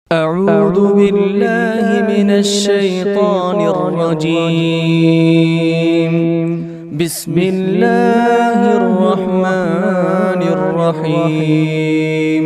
أعوذ بالله من الشيطان الرجيم. بسم الله الرحمن الرحيم.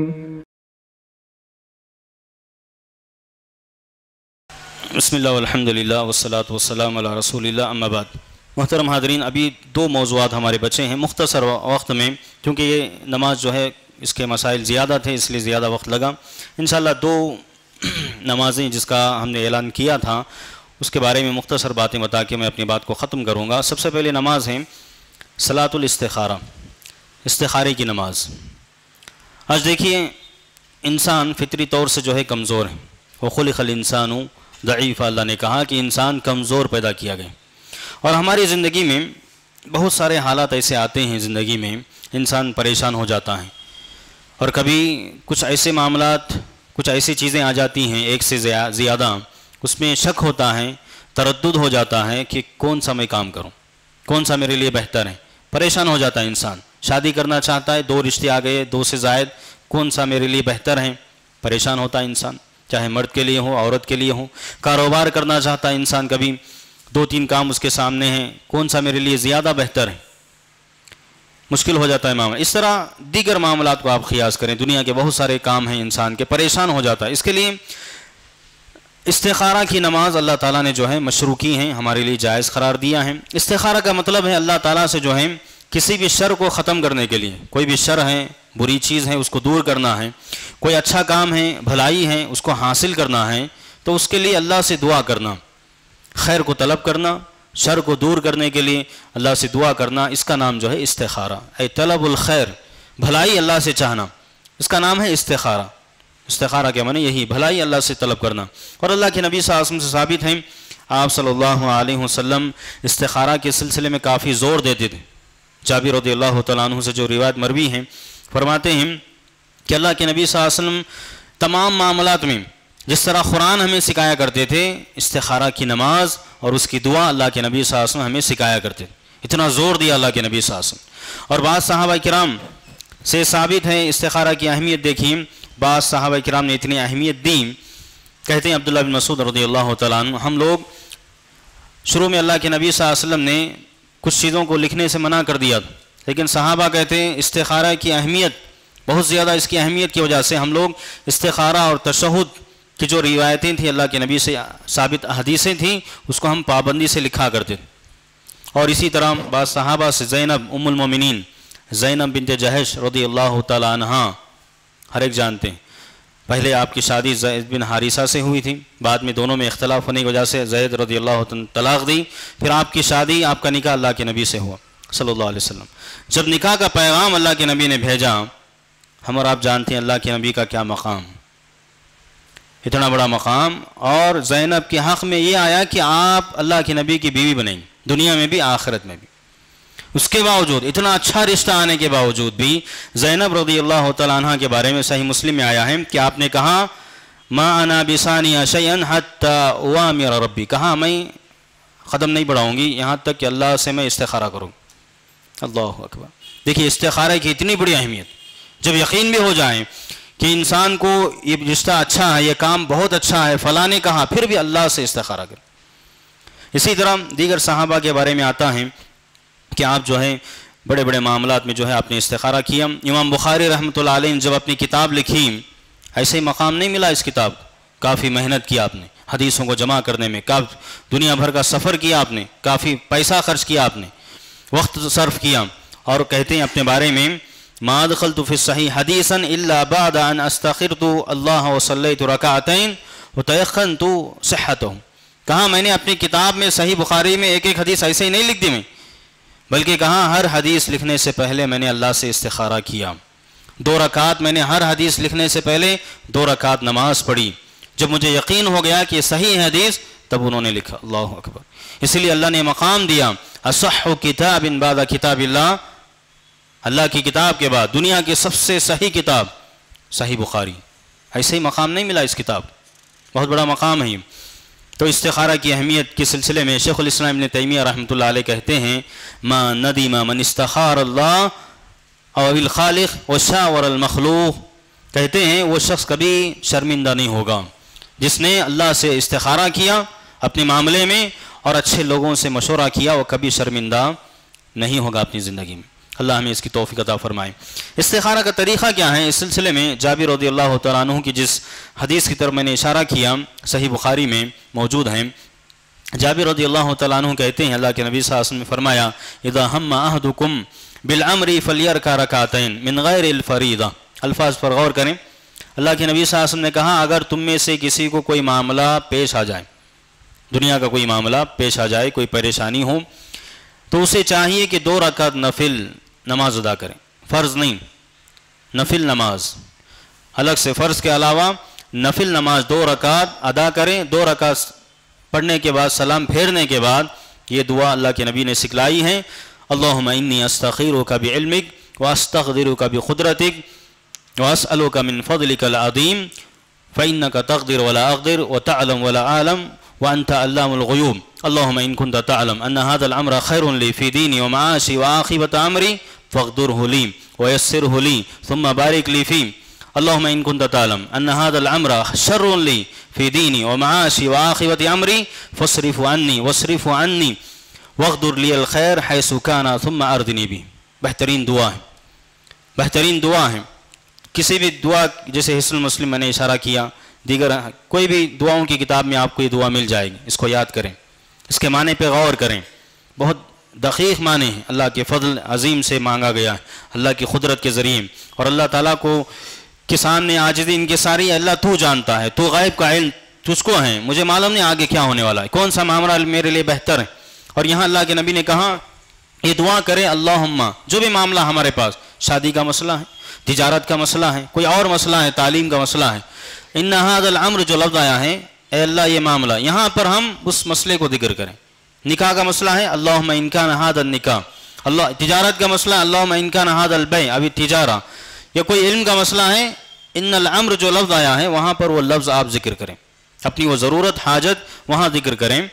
بسم اللہ والحمد للہ والصلاة والسلام علی رسول اللہ اما بعد. محترم حاضرین، ابھی دو موضوعات ہمارے بچے ہیں مختصر وقت میں، کیونکہ یہ نماز جو ہے اس کے مسائل زیادہ تھے اس لیے زیادہ وقت لگا. انشاءاللہ دو نمازیں جس کا ہم نے اعلان کیا تھا اس کے بارے میں مختصر باتیں بتا کے میں اپنی بات کو ختم کروں گا. سب سے پہلے نماز ہے صلاۃ الاستخارہ، استخارے کی نماز. آج دیکھیے انسان فطری طور سے جو ہے کمزور ہے. وخلق الانسان ضعیف، اللہ نے کہا کہ انسان کمزور پیدا کیا گیا، اور ہماری زندگی میں بہت سارے حالات ایسے آتے ہیں زندگی میں انسان پریشان ہو جاتا ہے، اور کبھی کچھ ایسے معاملات، کچھ ایسی چیزیں آ جاتی ہیں ایک سے زیادہ، اس میں شک ہوتا ہے، تردد ہو جاتا ہے کہ کون سا میں کام کروں، کون سا میرے لیے بہتر ہے. پریشان ہو جاتا ہے انسان. شادی کرنا چاہتا ہے، دو رشتے آ گئے، دو سے زائد، کون سا میرے لیے بہتر ہے. پریشان ہوتا ہے انسان، چاہے مرد کے لیے ہو عورت کے لیے ہو. کاروبار کرنا چاہتا ہے انسان، کبھی دو تین کام اس کے سامنے ہیں، کون سا میرے لیے زیادہ بہتر ہے. مشکل ہو جاتا ہے معاملہ. اس طرح دیگر معاملات کو آپ قیاس کریں، دنیا کے بہت سارے کام ہیں انسان کے، پریشان ہو جاتا ہے. اس کے لیے استخارہ کی نماز اللہ تعالیٰ نے جو ہے مشروع کی ہیں، ہمارے لیے جائز قرار دیا ہے. استخارہ کا مطلب ہے اللہ تعالیٰ سے جو ہے کسی بھی شر کو ختم کرنے کے لیے، کوئی بھی شر ہے، بری چیز ہے، اس کو دور کرنا ہے. کوئی اچھا کام ہے، بھلائی ہے، اس کو حاصل کرنا ہے، تو اس کے لیے اللہ سے دعا کرنا، خیر کو طلب کرنا، شر کو دور کرنے کے لیے اللہ سے دعا کرنا، اس کا نام جو ہے استخارہ. اے طلب الخیر، بھلائی اللہ سے چاہنا، اس کا نام ہے استخارہ. استخارہ کے معنی یہی، بھلائی اللہ سے طلب کرنا. اور اللہ کے نبی صلی اللہ علیہ وسلم سے ثابت ہیں، آپ صلی اللہ علیہ وسلم استخارہ کے سلسلے میں کافی زور دیتے تھے. جابر رضی اللہ تعالیٰ عنہ سے جو روایت مروی ہیں، فرماتے ہیں کہ اللہ کے نبی صلی اللہ علیہ وسلم تمام معاملات میں جس طرح قرآن ہمیں سکھایا کرتے تھے، استخارہ کی نماز اور اس کی دعا اللہ کے نبی صلی اللہ علیہ وسلم ہمیں سکھایا کرتے تھے. اتنا زور دیا اللہ کے نبی صلی اللہ علیہ وسلم. اور بعض صحابہ کرام سے ثابت ہے استخارہ کی اہمیت. دیکھیں بعض صحابہ کرام نے اتنی اہمیت دی. کہتے ہیں عبداللہ بن مسعود رضی اللہ تعالیٰ عنہ، ہم لوگ شروع میں اللہ کے نبی صلی اللہ علیہ وسلم نے کچھ چیزوں کو لکھنے سے منع کر دیا، لیکن صحابہ کہتے ہیں استخارہ کی اہمیت بہت زیادہ، اس کی اہمیت کی وجہ سے ہم لوگ استخارہ اور تشہد کی جو روایتیں تھیں، اللہ کے نبی سے ثابت حدیثیں تھیں، اس کو ہم پابندی سے لکھا کرتے تھے. اور اسی طرح بعض صحابہ سے زینب ام المومنین، زینب بنت جہش رضی اللہ تعالیٰ عنہا، ہر ایک جانتے ہیں پہلے آپ کی شادی زید بن حارثہ سے ہوئی تھی، بعد میں دونوں میں اختلاف ہونے کی وجہ سے زید رضی اللہ عنہ طلاق دی، پھر آپ کی شادی، آپ کا نکاح اللہ کے نبی سے ہوا صلی اللہ علیہ وسلم. جب نکاح کا پیغام اللہ کے نبی نے بھیجا، ہم اور آپ جانتے ہیں اللہ کے نبی کا کیا مقام، اتنا بڑا مقام. اور زینب کے حق میں یہ آیا کہ آپ اللہ کے نبی کی بیوی بنیں گے، دنیا میں بھی آخرت میں بھی. اس کے باوجود، اتنا اچھا رشتہ آنے کے باوجود بھی، زینب رضی اللہ تعالیٰ عنہ کے بارے میں صحیح مسلم میں آیا ہے کہ آپ نے کہا ما انا بثانیہ شیئا حتی اوامر ربی، کہا میں قدم نہیں بڑھاؤں گی یہاں تک کہ اللہ سے میں استخارہ کروں. اللہ اکبر. دیکھیے استخارہ کی اتنی بڑی اہمیت. جب یقین بھی ہو جائیں کہ انسان کو یہ رشتہ اچھا ہے، یہ کام بہت اچھا ہے، فلاں نے کہا، پھر بھی اللہ سے استخارہ کریں. اسی طرح دیگر صحابہ کے بارے میں آتا ہے کہ آپ جو ہے بڑے بڑے معاملات میں جو ہے آپ نے استخارہ کیا. امام بخاری رحمۃ اللہ علیہ نے جب اپنی کتاب لکھی، ایسے ہی مقام نہیں ملا اس کتاب، کافی محنت کی آپ نے حدیثوں کو جمع کرنے میں، کافی دنیا بھر کا سفر کیا آپ نے، کافی پیسہ خرچ کیا آپ نے، وقت صرف کیا. اور کہتے ہیں اپنے بارے میں ما دخلت فی الصحیح حدیثا الا بعد ان استخرت اللہ وصلیت رکعتین وتیقنت صحتہ. کہا میں نے اپنی کتاب میں صحیح بخاری میں ایک ایک حدیث ایسے ہی نہیں لکھ دی میں، بلکہ کہا ہر حدیث لکھنے سے پہلے میں نے اللہ سے استخارہ کیا. 2 رکعت میں نے ہر حدیث لکھنے سے پہلے 2 رکعت نماز پڑھی. جب مجھے یقین ہو گیا کہ یہ صحیح ہے حدیث، تب انہوں نے لکھا. اللہ اکبر. اسی لیے اللہ نے مقام دیا اصح کتاب بعد کتاب اللہ، اللہ کی کتاب کے بعد دنیا کی سب سے صحیح کتاب صحیح بخاری. ایسے ہی مقام نہیں ملا اس کتاب، بہت بڑا مقام ہے. تو استخارہ کی اہمیت کے سلسلے میں شیخ الاسلام ابن تیمیہ رحمۃ اللہ علیہ کہتے ہیں ما ندم من استخار اللہ او الخالق وشاور المخلوق کہتے ہیں وہ شخص کبھی شرمندہ نہیں ہوگا جس نے اللہ سے استخارہ کیا اپنے معاملے میں اور اچھے لوگوں سے مشورہ کیا، وہ کبھی شرمندہ نہیں ہوگا اپنی زندگی میں۔ اللہ ہمیں اس کی توفیق عطا فرمائے۔ استخارہ کا طریقہ کیا ہے؟ اس سلسلے میں جابر رضی اللہ تعالیٰ عنہ کی جس حدیث کی طرف میں نے اشارہ کیا صحیح بخاری میں موجود ہیں، جابر رضی اللہ تعالیٰ عنہ کہتے ہیں اللہ کے نبی صلی اللہ علیہ وسلم نے فرمایا اذا ہم احدکم بالامر فلیرکع رکعتین من غیر الفریضہ۔ الفاظ پر غور کریں۔ اللہ کے نبی صلی اللہ علیہ وسلم نے کہا اگر تم میں سے کسی کو کوئی معاملہ پیش آ جائے، دنیا کا کوئی معاملہ پیش آ جائے، کوئی پریشانی ہو، تو اسے چاہیے کہ 2 رکعت نفل نماز ادا کریں، فرض نہیں، نفل نماز الگ سے، فرض کے علاوہ نفل نماز 2 رکعت ادا کریں۔ 2 رکعت پڑھنے کے بعد سلام پھیرنے کے بعد یہ دعا اللہ کے نبی نے سکھلائی ہے، اللہم انی استخیرک بعلمک واستقدرک بقدرتک واسألک من فضلک العظیم فإنک تقدر ولا اقدر وتعلم ولا اعلم وانت علام الغیوب اللہم ان کنت تعلم ان هذا الامر خیر لی فی دینی ومعاشی وعاقبۃ امری فاقدرہ لی ویسرہ لی ثم بارک لی فی اللہم ان کنت تعلم ان هذا الامر شر لی فی دینی ومعاشی وعاقبۃ امری فاصرف عنی واصرف عنی واقدر لی الخیر حیث کان ثم اردنی بھی۔ بہترین دعا ہے، بہترین دعا ہے۔ کسی بھی دعا جیسے حصن المسلم میں نے اشارہ کیا، دیگر کوئی بھی دعاؤں کی کتاب میں آپ کو یہ دعا مل جائے گی، اس کو یاد کریں، اس کے معنی پہ غور کریں۔ بہت دقیق معنی ہے، اللہ کے فضل عظیم سے مانگا گیا ہے، اللہ کی قدرت کے ذریعے، اور اللہ تعالیٰ کو کے سامنے عاجزی ان کی ساری، اللہ تو جانتا ہے، تو غیب کا علم تجھ کو ہے، مجھے معلوم نہیں آگے کیا ہونے والا ہے، کون سا معاملہ میرے لیے بہتر ہے۔ اور یہاں اللہ کے نبی نے کہا یہ دعا کرے اللہم، جو بھی معاملہ ہمارے پاس، شادی کا مسئلہ ہے، تجارت کا مسئلہ ہے، کوئی اور مسئلہ ہے، تعلیم کا مسئلہ ہے، ان ھذا الامر جو لفظ آیا ہے، اے اللہ یہ معاملہ، یہاں پر ہم اس مسئلے کو ذکر کریں۔ نکاح کا مسئلہ ہے اللہم ان کان ھذا النکاح، اللہ تجارت کا مسئلہ ہے اللہم ان کان ھذا البیع ابھی تجارہ، یا کوئی علم کا مسئلہ ہے، ان الامر جو لفظ آیا ہے وہاں پر وہ لفظ آپ ذکر کریں، اپنی وہ ضرورت حاجت وہاں ذکر کریں۔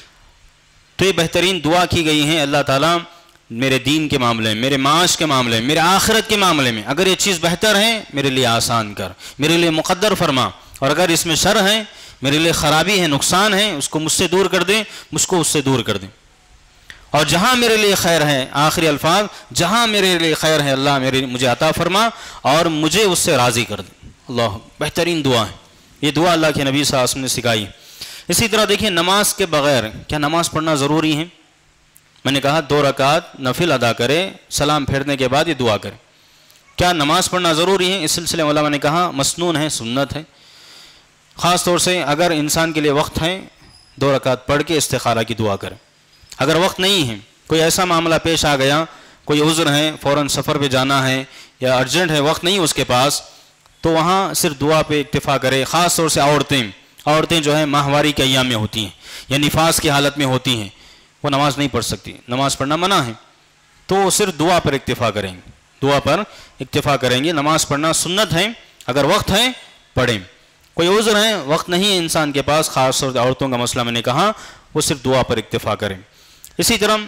تو یہ بہترین دعا کی گئی ہے، اللہ تعالیٰ میرے دین کے معاملے میں، میرے معاش کے معاملے میں، میرے آخرت کے معاملے میں اگر یہ چیز بہتر ہے میرے لیے آسان کر، میرے لیے مقدر فرما، اور اگر اس میں شر ہے، میرے لیے خرابی ہے، نقصان ہے، اس کو مجھ سے دور کر دیں، مجھ کو اس سے دور کر دیں۔ اور جہاں میرے لیے خیر ہے، آخری الفاظ، جہاں میرے لیے خیر ہے اللہ مجھے عطا فرما اور مجھے اس سے راضی کر دیں۔ اللہ بہترین دعا ہے، یہ دعا اللہ کے نبی صلی اللہ علیہ وسلم نے سکھائی۔ اسی طرح دیکھیں نماز کے بغیر کیا نماز پڑھنا ضروری ہے؟ میں نے کہا 2 رکعت نفل ادا کرے، سلام پھیرنے کے بعد یہ دعا کرے۔ کیا نماز پڑھنا ضروری ہے؟ اس سلسلے میں علماء نے کہا مسنون ہے، سنت ہے، خاص طور سے اگر انسان کے لیے وقت ہے 2 رکعت پڑھ کے استخارہ کی دعا کرے۔ اگر وقت نہیں ہے، کوئی ایسا معاملہ پیش آ گیا، کوئی عذر ہے، فوراً سفر پہ جانا ہے یا ارجنٹ ہے، وقت نہیں اس کے پاس، تو وہاں صرف دعا پہ اکتفا کرے۔ خاص طور سے عورتیں جو ہیں ماہواری کے ایام میں ہوتی ہیں یا نفاس کی حالت میں ہوتی ہیں، وہ نماز نہیں پڑھ سکتی، نماز پڑھنا منع ہے، تو وہ صرف دعا پر اکتفا کریں گے، دعا پر اکتفا کریں گے۔ نماز پڑھنا سنت ہے، اگر وقت ہے پڑھیں، کوئی عذر ہے، وقت نہیں ہے انسان کے پاس، خاص طور سے عورتوں کا مسئلہ میں نے کہا، وہ صرف دعا پر اکتفا کریں۔ اسی طرح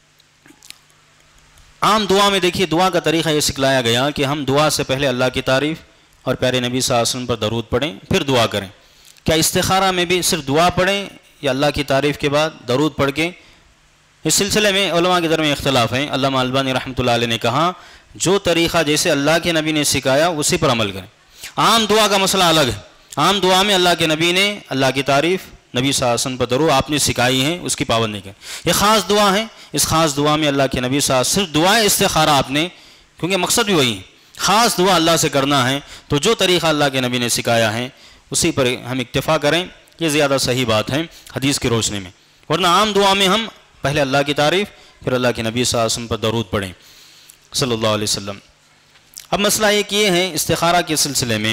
عام دعا میں دیکھیے دعا کا طریقہ یہ سکھلایا گیا کہ ہم دعا سے پہلے اللہ کی تعریف اور پیارے نبی صلی اللہ علیہ وسلم پر درود پڑھیں پھر دعا کریں۔ کیا استخارہ میں بھی صرف دعا پڑھیں یا اللہ کی تعریف کے بعد درود پڑھ کے؟ اس سلسلے میں علماء کے درمیان اختلاف ہیں۔ علامہ البانی رحمۃ اللہ علیہ نے کہا جو طریقہ جیسے اللہ کے نبی نے سکھایا اسی پر عمل کریں۔ عام دعا کا مسئلہ الگ ہے، عام دعا میں اللہ کے نبی نے اللہ کی تعریف، نبی صلی اللہ علیہ وسلم پر درود آپ نے سکھائی ہیں، اس کی پابند نہیں کریں۔ یہ خاص دعا ہے، اس خاص دعا میں اللہ کے نبی صلی اللہ علیہ وسلم صرف دعائے استخارہ آپ نے، کیونکہ مقصد بھی وہی ہے، خاص دعا اللہ سے کرنا ہے، تو جو طریقہ اللہ کے نبی نے سکھایا ہے اسی پر ہم اکتفا کریں، یہ زیادہ صحیح بات ہے حدیث کی روشنی میں۔ ورنہ عام دعا میں ہم پہلے اللہ کی تعریف پھر اللہ کے نبی صلی اللہ علیہ وسلم پر درود پڑھیں صلی اللہ علیہ وسلم۔ اب مسئلہ ایک یہ ہے استخارہ کے سلسلے میں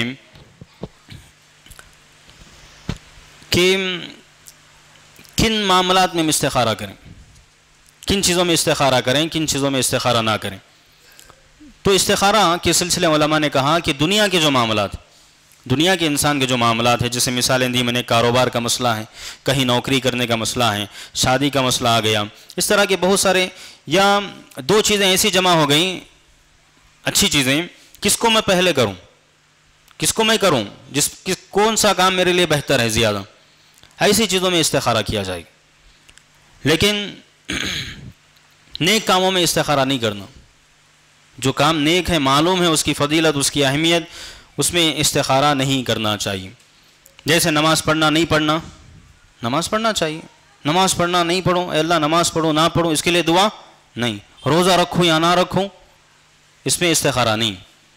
کہ کن معاملات میں ہم استخارہ کریں، کن چیزوں میں استخارہ کریں، کن چیزوں میں استخارہ نہ کریں۔ تو استخارہ کے سلسلے علماء نے کہا کہ دنیا کے جو معاملات، دنیا کے انسان کے جو معاملات ہیں، جیسے مثالیں دی میں نے، کاروبار کا مسئلہ ہے، کہیں نوکری کرنے کا مسئلہ ہے، شادی کا مسئلہ آ گیا، اس طرح کے بہت سارے، یا 2 چیزیں ایسی جمع ہو گئیں اچھی چیزیں، کس کو میں پہلے کروں، کس کو میں کروں، کون سا کام میرے لیے بہتر ہے زیادہ، ایسی چیزوں میں استخارہ کیا جائے گا۔ لیکن نیک کاموں میں استخارہ نہیں کرنا، جو کام نیک ہے، معلوم ہے اس کی فضیلت، اس کی اہمیت، اس میں استخارہ نہیں کرنا چاہیے۔ جیسے نماز پڑھنا نہیں پڑھنا، نماز پڑھنا چاہیے، نماز پڑھنا نہیں پڑھو، اے اللہ نماز پڑھو نہ پڑھو اس کے لیے دعا نہیں، روزہ رکھوں یا نہ رکھوں اس میں استخارہ نہیں،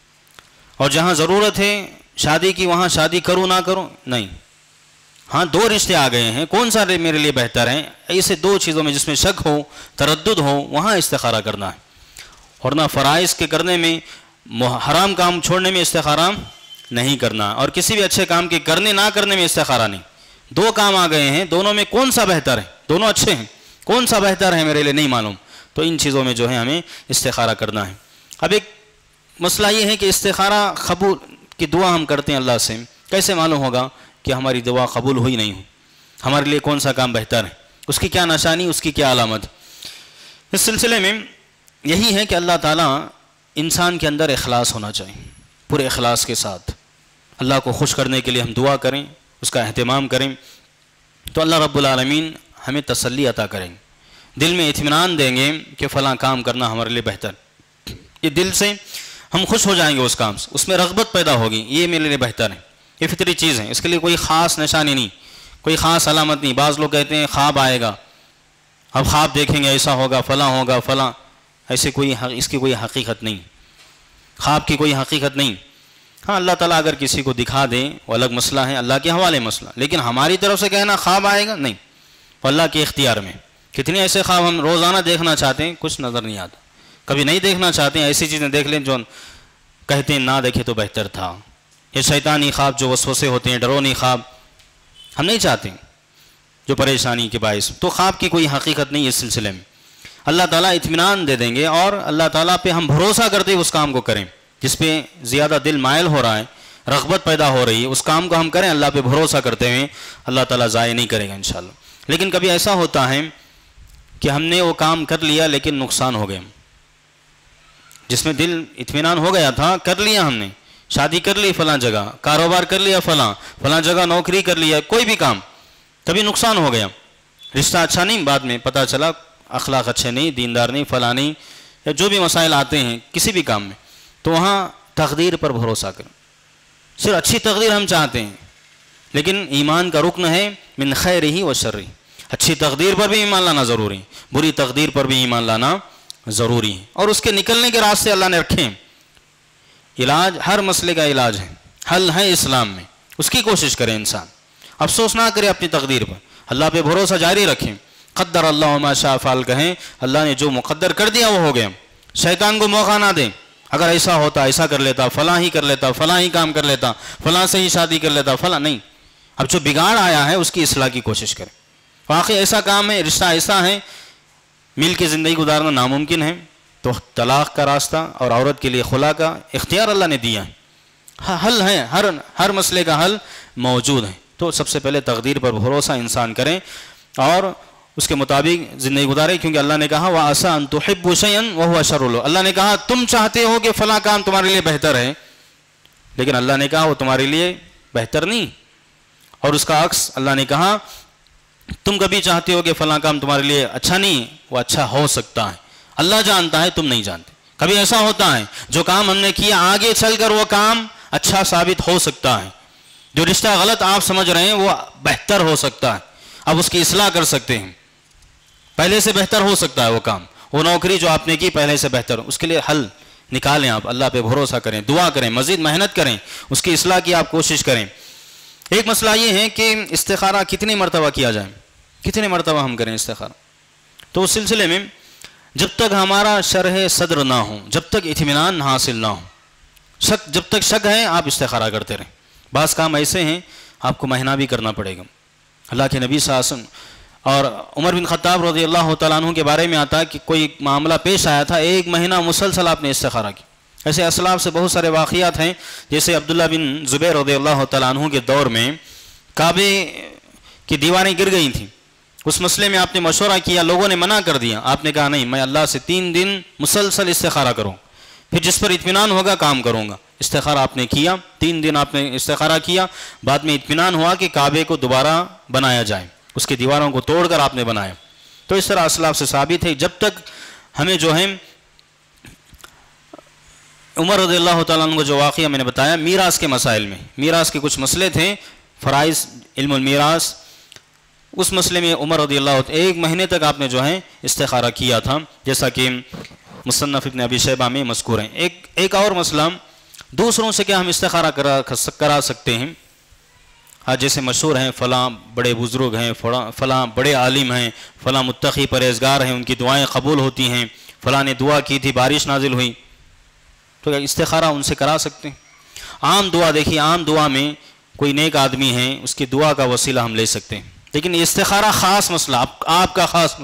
اور جہاں ضرورت ہے شادی کی وہاں شادی کروں نہ کروں نہیں، ہاں دو رشتے آ گئے ہیں، کون سا میرے لیے بہتر ہے، ایسے دو چیزوں میں جس میں شک ہو، تردد ہو، وہاں استخارہ کرنا ہے، اور نہ فرائض کے کرنے میں، حرام کام چھوڑنے میں استخارہ نہیں کرنا، اور کسی بھی اچھے کام کے کرنے نہ کرنے میں استخارہ نہیں۔ دو کام آ گئے ہیں، دونوں میں کون سا بہتر ہے، دونوں اچھے ہیں، کون سا بہتر ہے میرے لیے نہیں معلوم، تو ان چیزوں میں جو ہے ہمیں استخارہ کرنا ہے۔ اب ایک مسئلہ یہ ہے کہ استخارہ قبول کی دعا ہم کرتے ہیں اللہ سے، کیسے معلوم ہوگا کہ ہماری دعا قبول ہوئی نہیں ہو، ہمارے لیے کون سا کام بہتر ہے، اس کی کیا نشانی، اس کی کیا علامت؟ اس سلسلے میں یہی ہے کہ اللہ تعالیٰ انسان کے اندر اخلاص ہونا چاہیے، پورے اخلاص کے ساتھ اللہ کو خوش کرنے کے لیے ہم دعا کریں، اس کا اہتمام کریں، تو اللہ رب العالمین ہمیں تسلی عطا کریں گے، دل میں اطمینان دیں گے کہ فلاں کام کرنا ہمارے لیے بہتر، یہ دل سے ہم خوش ہو جائیں گے اس کام سے، اس میں رغبت پیدا ہوگی، یہ میرے لیے بہتر ہے، یہ فطری چیز ہے، اس کے لیے کوئی خاص نشانی نہیں، کوئی خاص علامت نہیں۔ بعض لوگ کہتے ہیں خواب آئے گا، اب خواب دیکھیں گے ایسا ہوگا فلاں، ایسے کوئی اس کی کوئی حقیقت نہیں، خواب کی کوئی حقیقت نہیں۔ ہاں اللہ تعالیٰ اگر کسی کو دکھا دیں وہ الگ مسئلہ ہے، اللہ کے حوالے مسئلہ، لیکن ہماری طرف سے کہنا خواب آئے گا نہیں، وہ اللہ کے اختیار میں۔ کتنے ایسے خواب ہم روزانہ دیکھنا چاہتے ہیں، کچھ نظر نہیں آتا، کبھی نہیں دیکھنا چاہتے ہیں، ایسی چیزیں دیکھ لیں جو کہتے ہیں نہ دیکھے تو بہتر تھا، یہ شیطانی خواب جو وسوسے ہوتے ہیں، ڈرونی خواب ہم نہیں چاہتے جو پریشانی کے باعث، تو خواب کی کوئی حقیقت نہیں اس سلسلے میں۔ اللہ تعالیٰ اطمینان دے دیں گے، اور اللہ تعالیٰ پہ ہم بھروسہ کرتے اس کام کو کریں جس پہ زیادہ دل مائل ہو رہا ہے، رغبت پیدا ہو رہی ہے، اس کام کو ہم کریں اللہ پہ بھروسہ کرتے ہوئے، اللہ تعالیٰ ضائع نہیں کرے گا انشاءاللہ۔ لیکن کبھی ایسا ہوتا ہے کہ ہم نے وہ کام کر لیا لیکن نقصان ہو گیا، جس میں دل اطمینان ہو گیا تھا، کر لیا ہم نے، شادی کر لی فلاں جگہ، کاروبار کر لیا فلاں جگہ، نوکری کر لیا، کوئی بھی کام، کبھی نقصان ہو گیا، رشتہ اچھا نہیں، بعد میں پتہ چلا اخلاق اچھے نہیں، دیندار نہیں، فلاں نہیں، یا جو بھی مسائل آتے ہیں کسی بھی کام میں، تو وہاں تقدیر پر بھروسہ کریں، صرف اچھی تقدیر ہم چاہتے ہیں، لیکن ایمان کا رکن ہے من خیرہ و شرہ، اچھی تقدیر پر بھی ایمان لانا ضروری ہے، بری تقدیر پر بھی ایمان لانا ضروری ہے، اور اس کے نکلنے کے راستے اللہ نے رکھے ہیں۔ علاج، ہر مسئلے کا علاج ہے، حل ہے اسلام میں، اس کی کوشش کرے انسان، افسوس نہ کرے اپنی تقدیر پر، اللہ پہ بھروسہ جاری رکھیں، قدر اللہ ما شاء فعل کہیں، اللہ نے جو مقدر کر دیا وہ ہو گیا، شیطان کو موقع نہ دیں، اگر ایسا ہوتا ایسا کر لیتا، فلاں ہی کر لیتا، فلاں ہی کام کر لیتا، فلاں سے ہی شادی کر لیتا، فلاں نہیں، اب جو بگاڑ آیا ہے اس کی اصلاح کی کوشش کریں، واقعی ایسا کام ہے، رشتہ ایسا ہے، مل کے زندگی گزارنا ناممکن ہے، تو طلاق کا راستہ اور عورت کے لیے خلا کا اختیار اللہ نے دیا ہے، حل ہے، ہر مسئلے کا حل موجود ہے، تو سب سے پہلے تقدیر پر بھروسہ انسان کریں اور اس کے مطابق زندگی گزارے، کیونکہ اللہ نے کہا وَعَسَىٰ أَن تُحِبُّوا شَيْئًا وَهُوَ شَرٌّ لَكُمْ، اللہ نے کہا تم چاہتے ہو کہ فلاں کام تمہارے لیے بہتر ہے، لیکن اللہ نے کہا وہ تمہارے لیے بہتر نہیں، اور اس کا عکس اللہ نے کہا تم کبھی چاہتے ہو کہ فلاں کام تمہارے لیے اچھا نہیں، وہ اچھا ہو سکتا ہے، اللہ جانتا ہے تم نہیں جانتے، کبھی ایسا ہوتا ہے جو کام ہم نے کیا آگے چل کر وہ کام اچھا ثابت ہو سکتا ہے، جو رشتہ غلط آپ سمجھ رہے ہیں وہ بہتر ہو سکتا ہے، اب اس کی اصلاح کر سکتے ہیں، پہلے سے بہتر ہو سکتا ہے وہ کام، وہ نوکری جو آپ نے کی پہلے سے بہتر، اس کے لیے حل نکالیں، آپ اللہ پہ بھروسہ کریں، دعا کریں، مزید محنت کریں، اس کی اصلاح کی آپ کوشش کریں۔ ایک مسئلہ یہ ہے کہ استخارہ کتنی مرتبہ کیا جائے، کتنے مرتبہ ہم کریں استخارہ، تو اس سلسلے میں جب تک ہمارا شرح صدر نہ ہو، جب تک اطمینان حاصل نہ ہو، جب تک شک ہے آپ استخارہ کرتے رہیں، بعض کام ایسے ہیں آپ کو مہینہ بھی کرنا پڑے گا، اللہ کے نبی صلی اللہ علیہ وسلم اور عمر بن خطاب رضی اللہ تعالیٰ عنہ کے بارے میں آتا ہے کہ کوئی معاملہ پیش آیا تھا، 1 مہینہ مسلسل آپ نے استخارہ کی، ایسے اسلاف سے بہت سارے واقعات ہیں، جیسے عبداللہ بن زبیر رضی اللہ تعالیٰ عنہ کے دور میں کعبے کی دیواریں گر گئی تھیں، اس مسئلے میں آپ نے مشورہ کیا، لوگوں نے منع کر دیا، آپ نے کہا نہیں، میں اللہ سے 3 دن مسلسل استخارہ کروں، پھر جس پر اطمینان ہوگا کام کروں گا، استخارہ آپ نے کیا، 3 دن آپ نے استخارہ کیا، بعد میں اطمینان ہوا کہ کعبے کو دوبارہ بنایا جائے، اس کی دیواروں کو توڑ کر آپ نے بنایا۔ تو اس طرح اسلاف سے ثابت ہے۔ جب تک ہمیں جو ہے عمر رضی اللہ تعالیٰ عنہ کو جو واقعہ میں نے بتایا میراث کے مسائل میں، میراث کے کچھ مسئلے تھے، فرائض علم المیراث، اس مسئلے میں عمر رضی اللہ عنہ 1 مہینے تک آپ نے جو ہے استخارہ کیا تھا، جیسا کہ مصنف ابن ابی شیبہ میں مذکور ہیں۔ ایک اور مسئلہ، دوسروں سے کیا ہم استخارہ کرا سکتے ہیں؟ جیسے مشہور ہیں فلاں بڑے بزرگ ہیں، فلاں بڑے عالم ہیں، فلاں متقی پرہیزگار ہیں، ان کی دعائیں قبول ہوتی ہیں، فلاں نے دعا کی تھی بارش نازل ہوئی، تو کیا استخارہ ان سے کرا سکتے ہیں؟ عام دعا دیکھیے، عام دعا میں کوئی نیک آدمی ہے، اس کی دعا کا وسیلہ ہم لے سکتے ہیں، لیکن استخارہ خاص مسئلہ، آپ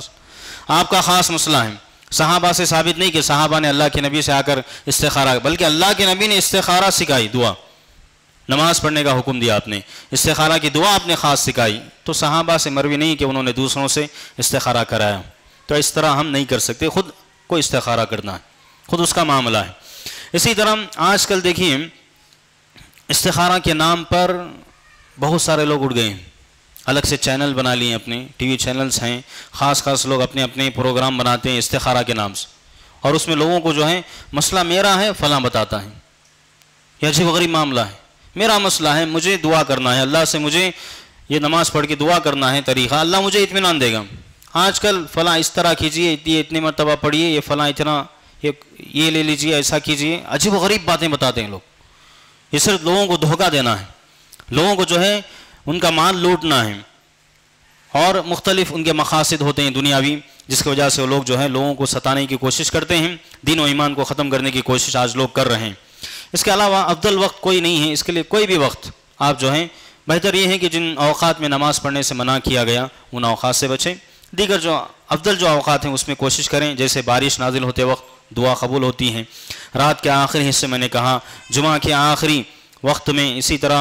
کا خاص مسئلہ ہے۔ صحابہ سے ثابت نہیں کہ صحابہ نے اللہ کے نبی سے آ کر استخارہ، بلکہ اللہ کے نبی نے استخارہ سکھائی، دعا، نماز پڑھنے کا حکم دیا آپ نے، استخارہ کی دعا آپ نے خاص سکھائی، تو صحابہ سے مروی نہیں کہ انہوں نے دوسروں سے استخارہ کرایا۔ تو اس طرح ہم نہیں کر سکتے، خود کو استخارہ کرنا ہے، خود اس کا معاملہ ہے۔ اسی طرح آج کل دیکھیے استخارہ کے نام پر بہت سارے لوگ اٹھ گئے ہیں، الگ سے چینل بنا لیے، اپنے ٹی وی چینلز ہیں، خاص لوگ اپنے پروگرام بناتے ہیں استخارہ کے نام سے، اور اس میں لوگوں کو جو ہے مسئلہ میرا ہے فلاں بتاتا ہے، یہ عجیب غریب معاملہ ہے، میرا مسئلہ ہے، مجھے دعا کرنا ہے، اللہ سے مجھے یہ نماز پڑھ کے دعا کرنا ہے، طریقہ اللہ مجھے اطمینان دے گا۔ آج کل فلاں اس طرح کیجئے، یہ اتنی مرتبہ پڑھیے، یہ فلاں اتنا، یہ لے لیجئے، ایسا کیجئے، عجیب و غریب باتیں بتاتے ہیں لوگ۔ یہ صرف لوگوں کو دھوکہ دینا ہے، لوگوں کو جو ہے ان کا مال لوٹنا ہے، اور مختلف ان کے مقاصد ہوتے ہیں دنیاوی، جس کی وجہ سے وہ لوگ جو ہے لوگوں کو ستانے کی کوشش کرتے ہیں، دین و ایمان کو ختم کرنے کی کوشش آج لوگ کر رہے ہیں۔ اس کے علاوہ افضل وقت کوئی نہیں ہے، اس کے لیے کوئی بھی وقت آپ جو ہیں، بہتر یہ ہے کہ جن اوقات میں نماز پڑھنے سے منع کیا گیا ان اوقات سے بچیں، دیگر جو افضل جو اوقات ہیں اس میں کوشش کریں، جیسے بارش نازل ہوتے وقت دعا قبول ہوتی ہیں، رات کے آخری حصے میں نے کہا، جمعہ کے آخری وقت میں، اسی طرح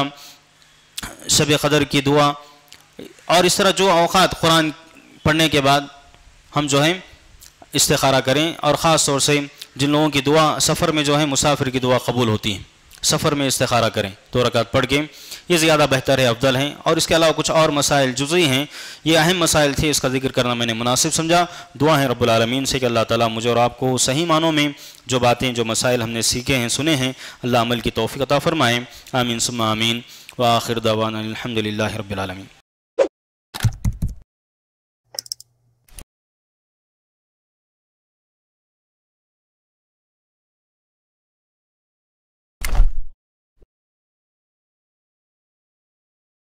شب قدر کی دعا، اور اس طرح جو اوقات قرآن پڑھنے کے بعد ہم جو ہے استخارہ کریں، اور خاص طور سے جن لوگوں کی دعا سفر میں جو ہے مسافر کی دعا قبول ہوتی ہے، سفر میں استخارہ کریں 2 رکعت پڑھ کے، یہ زیادہ بہتر ہے، افضل ہیں۔ اور اس کے علاوہ کچھ اور مسائل جزئی ہیں، یہ اہم مسائل تھے، اس کا ذکر کرنا میں نے مناسب سمجھا۔ دعا ہے رب العالمین سے کہ اللہ تعالیٰ مجھے اور آپ کو صحیح معنوں میں جو باتیں، جو مسائل ہم نے سیکھے ہیں، سنے ہیں، اللہ عمل کی توفیق عطا فرمائے، آمین ثم آمین، وآخر دعوانا الحمدللہ رب العالمین۔